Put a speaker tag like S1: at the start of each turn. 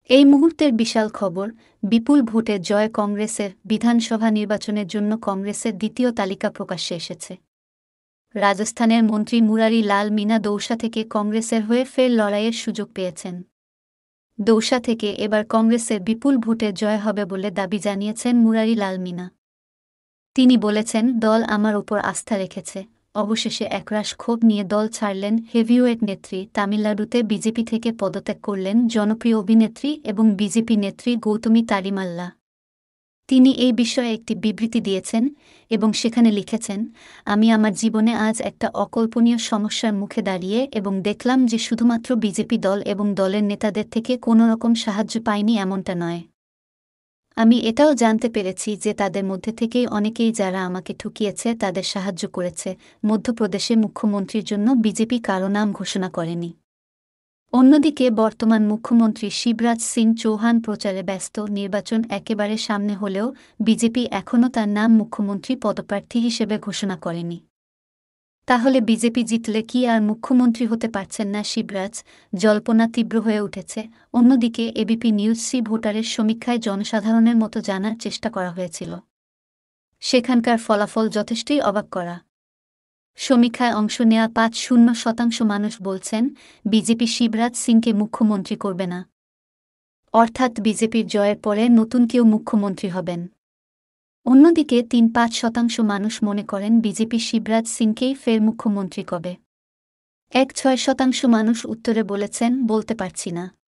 S1: এই মুহূর্তের বিশাল খবর, বিপুল ভোটে জয় কংগ্রেসের। বিধানসভা নির্বাচনের জন্য কংগ্রেসের দ্বিতীয় তালিকা প্রকাশ্যে এসেছে। রাজস্থানের মন্ত্রী মুরারি লাল মিনা দৌসা থেকে কংগ্রেসের হয়ে ফের লড়াইয়ের সুযোগ পেয়েছেন। দৌসা থেকে এবার কংগ্রেসের বিপুল ভোটে জয় হবে বলে দাবি জানিয়েছেন মুরারি লাল মিনা। তিনি বলেছেন, দল আমার ওপর আস্থা রেখেছে। অবশেষে একরাশ ক্ষোভ নিয়ে দল ছাড়লেন হেভিওয়েট নেত্রী। তামিলনাড়ুতে বিজেপি থেকে পদত্যাগ করলেন জনপ্রিয় অভিনেত্রী এবং বিজেপি নেত্রী গৌতমী তারিমাল্লা। তিনি এই বিষয়ে একটি বিবৃতি দিয়েছেন এবং সেখানে লিখেছেন, আমি আমার জীবনে আজ একটা অকল্পনীয় সমস্যার মুখে দাঁড়িয়ে এবং দেখলাম যে শুধুমাত্র বিজেপি দল এবং দলের নেতাদের থেকে কোনোরকম সাহায্য পাইনি এমনটা নয়। আমি এটাও জানতে পেরেছি যে তাদের মধ্যে থেকেই অনেকেই যারা আমাকে ঠকিয়েছে তাদের সাহায্য করেছে। মধ্যপ্রদেশে মুখ্যমন্ত্রীর জন্য বিজেপি কারো নাম ঘোষণা করেনি। অন্যদিকে বর্তমান মুখ্যমন্ত্রী শিবরাজ সিং চৌহান প্রচারে ব্যস্ত। নির্বাচন একেবারে সামনে হলেও বিজেপি এখনও তার নাম মুখ্যমন্ত্রী পদপ্রার্থী হিসেবে ঘোষণা করেনি। তাহলে বিজেপি জিতলে কি আর মুখ্যমন্ত্রী হতে পারছেন না শিবরাজ? জল্পনা তীব্র হয়ে উঠেছে। অন্যদিকে এবিপি নিউজ ভোটারের সমীক্ষায় জনসাধারণের মতো জানার চেষ্টা করা হয়েছিল। সেখানকার ফলাফল যথেষ্টই অবাক করা। সমীক্ষায় অংশ নেওয়া ৫-০% মানুষ বলছেন বিজেপি শিবরাজ সিংকে মুখ্যমন্ত্রী করবে না, অর্থাৎ বিজেপির জয়ের পরে নতুন কেউ মুখ্যমন্ত্রী হবেন। অন্যদিকে ৩-৫% মানুষ মনে করেন বিজেপি শিবরাজ সিংকেই ফের মুখ্যমন্ত্রী করবে। ১-৬% মানুষ উত্তরে বলেছেন, বলতে পারছি না।